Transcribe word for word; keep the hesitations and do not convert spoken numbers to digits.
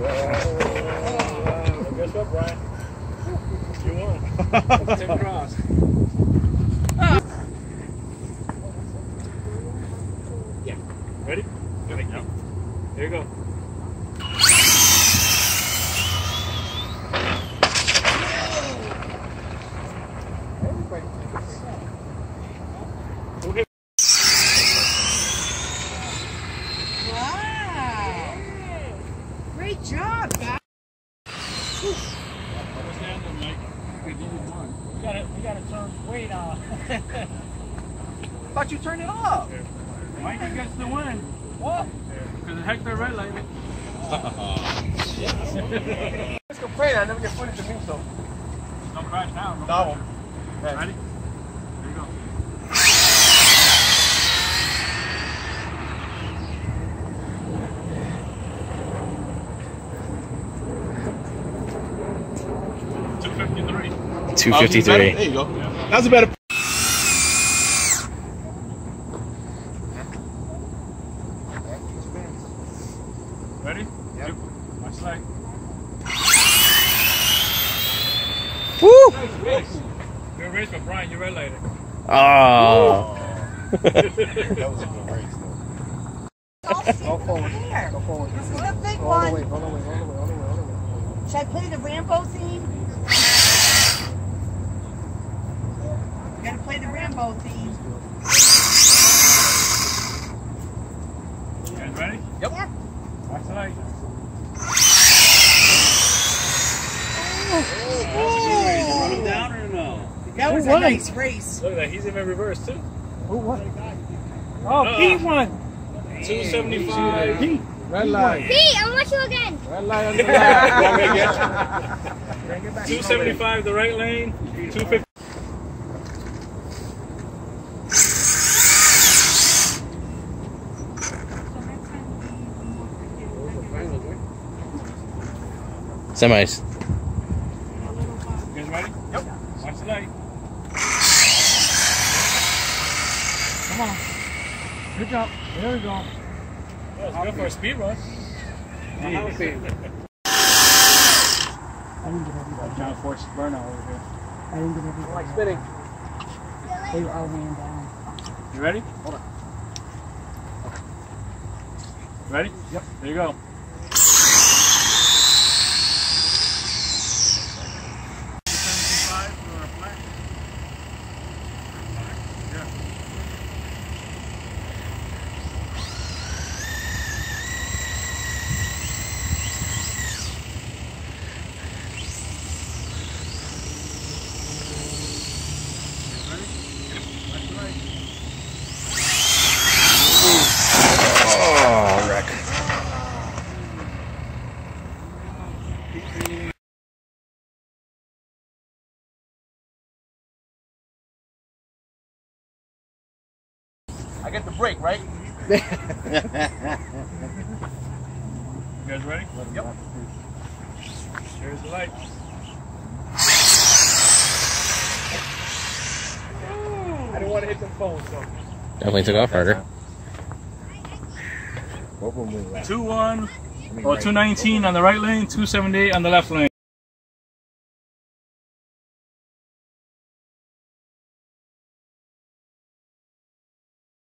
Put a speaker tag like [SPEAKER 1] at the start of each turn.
[SPEAKER 1] Guess what, Brian? You won. Take cross. Yeah. Ready? Ready. Yep. Here you go.
[SPEAKER 2] Wow! Great job, guys.
[SPEAKER 1] Understand, Mike? We got it. We got to turn. Wait, uh.
[SPEAKER 3] Thought you turned it off.
[SPEAKER 1] Mike gets the win.
[SPEAKER 3] What?
[SPEAKER 1] Because the heck they're red light.
[SPEAKER 3] Let's complain. I never get footage of me, so.
[SPEAKER 1] Don't crash now.
[SPEAKER 3] No, I won't.
[SPEAKER 1] Ready? Here you go. two fifty-three.
[SPEAKER 4] two fifty-three.
[SPEAKER 3] There you go. Yeah. That was a better.
[SPEAKER 1] Ready? Yep. Watch light.
[SPEAKER 4] Woo!
[SPEAKER 1] Nice race. Good race, but Brian, you red lighted.
[SPEAKER 4] Oh.
[SPEAKER 3] That was a good race, though.
[SPEAKER 2] Go forward.
[SPEAKER 3] Go forward.
[SPEAKER 2] This is a big
[SPEAKER 3] All
[SPEAKER 2] one.
[SPEAKER 3] the way, all the way, all the way, all the way, all the way.
[SPEAKER 2] Should I play the Rambo theme? You gotta play the Rambo theme.
[SPEAKER 1] You guys ready?
[SPEAKER 3] Yep.
[SPEAKER 2] Yep.
[SPEAKER 1] Watch the light.
[SPEAKER 2] Oh.
[SPEAKER 1] Down or no?
[SPEAKER 2] That was a nice race.
[SPEAKER 1] Look at that. He's in reverse, too.
[SPEAKER 3] Who won?
[SPEAKER 1] Oh,
[SPEAKER 3] Pete won.
[SPEAKER 1] two seventy-five.
[SPEAKER 3] Pete. Red light.
[SPEAKER 5] Pete, I want you again.
[SPEAKER 3] Red light on the left.
[SPEAKER 1] two seventy-five the right lane. two fifty.
[SPEAKER 4] Semis.
[SPEAKER 1] You guys ready? Yep. Watch the light.
[SPEAKER 3] Come on. Good job. There we go.
[SPEAKER 1] That was good for a speed run.
[SPEAKER 3] I didn't get everybody.
[SPEAKER 1] Trying to force burnout over here.
[SPEAKER 3] I didn't get everybody. Like spinning.
[SPEAKER 2] They all ran down.
[SPEAKER 1] You ready?
[SPEAKER 3] Hold on.
[SPEAKER 1] Ready?
[SPEAKER 3] Yep.
[SPEAKER 1] There you go.
[SPEAKER 4] Oh, wreck.
[SPEAKER 3] I get the break, right?
[SPEAKER 1] You guys ready?
[SPEAKER 3] Yep.
[SPEAKER 1] Here's the light.
[SPEAKER 3] I didn't want to hit the phone, so.
[SPEAKER 4] Definitely took off harder.
[SPEAKER 1] two one or two nineteen on the right lane, two seventy-eight on the left lane.